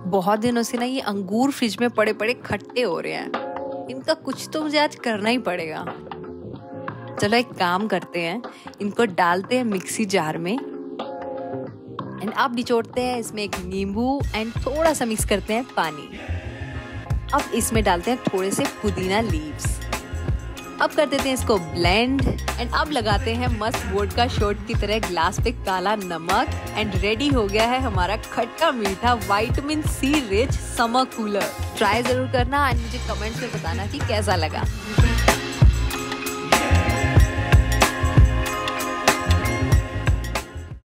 बहुत दिनों से ना ये अंगूर फ्रिज में पड़े पड़े खट्टे हो रहे हैं। इनका कुछ तो मुझे आज करना ही पड़ेगा। चलो एक काम करते हैं, इनको डालते हैं मिक्सी जार में एंड अब निचोड़ते हैं इसमें एक नींबू एंड थोड़ा सा मिक्स करते हैं पानी। अब इसमें डालते हैं थोड़े से पुदीना लीव्स। अब कर देते हैं इसको ब्लेंड एंड अब लगाते हैं मस्त वोडका शॉट की तरह ग्लास पे काला नमक एंड रेडी हो गया है हमारा खट्टा मीठा vitamin C rich summer cooler. Try जरूर करना एंड मुझे कमेंट्स में बताना कि कैसा लगा।